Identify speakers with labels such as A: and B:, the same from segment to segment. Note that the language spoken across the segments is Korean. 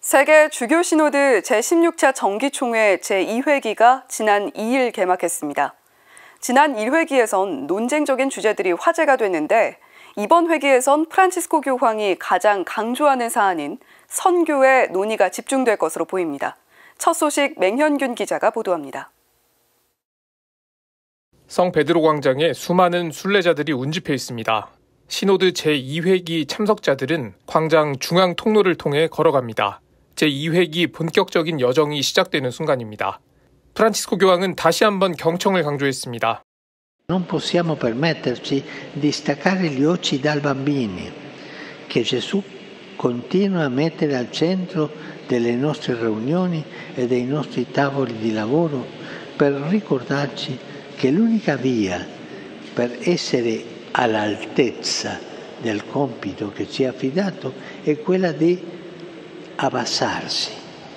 A: 세계 주교 시노드 제16차 정기총회 제2회기가 지난 2일 개막했습니다. 지난 1회기에선 논쟁적인 주제들이 화제가 됐는데 이번 회기에선 프란치스코 교황이 가장 강조하는 사안인 선교에 논의가 집중될 것으로 보입니다. 첫 소식 맹현균 기자가 보도합니다.
B: 성 베드로 광장에 수많은 순례자들이 운집해 있습니다. 시노드 제2회기 참석자들은 광장 중앙 통로를 통해 걸어갑니다. 제2회기 본격적인 여정이 시작되는 순간입니다. 프란치스코 교황은 다시 한번 경청을 강조했습니다.
C: Non possiamo permetterci di staccare gli occhi dai bambini, che Gesù continua a mettere al centro delle nostre riunioni e dei nostri tavoli di lavoro per ricordarci che l'unica via per essere all'altezza del compito che ci è affidato è quella di abbassarsi,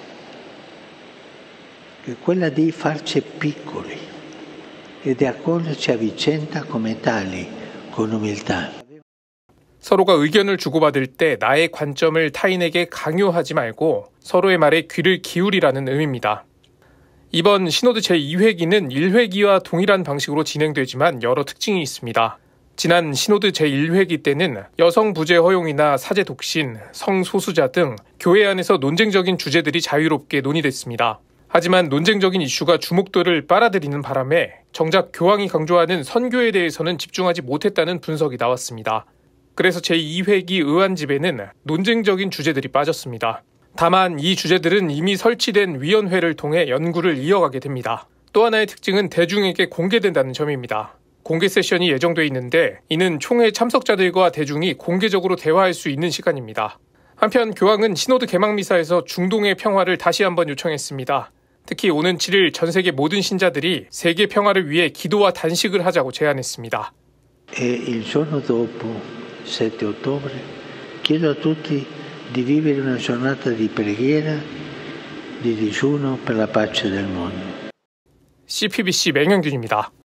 C: è quella di farci piccoli e di accoglierci a vicenda come tali, con umiltà.
B: 서로가 의견을 주고받을 때 나의 관점을 타인에게 강요하지 말고 서로의 말에 귀를 기울이라는 의미입니다. 이번 시노드 제2회기는 1회기와 동일한 방식으로 진행되지만 여러 특징이 있습니다. 지난 시노드 제1회기 때는 여성 부재 허용이나 사제 독신, 성소수자 등 교회 안에서 논쟁적인 주제들이 자유롭게 논의됐습니다. 하지만 논쟁적인 이슈가 주목도를 빨아들이는 바람에 정작 교황이 강조하는 선교에 대해서는 집중하지 못했다는 분석이 나왔습니다. 그래서 제2회기 의안집에는 논쟁적인 주제들이 빠졌습니다. 다만 이 주제들은 이미 설치된 위원회를 통해 연구를 이어가게 됩니다. 또 하나의 특징은 대중에게 공개된다는 점입니다. 공개 세션이 예정돼 있는데 이는 총회 참석자들과 대중이 공개적으로 대화할 수 있는 시간입니다. 한편 교황은 시노드 개막 미사에서 중동의 평화를 다시 한번 요청했습니다. 특히 오는 7일 전 세계 모든 신자들이 세계 평화를 위해 기도와 단식을 하자고 제안했습니다.
C: Il giorno dopo, 7 ottobre, chiedo a tutti di vivere una giornata di preghiera, di digiuno per la pace del mondo.
B: CPBC 맹현균입니다.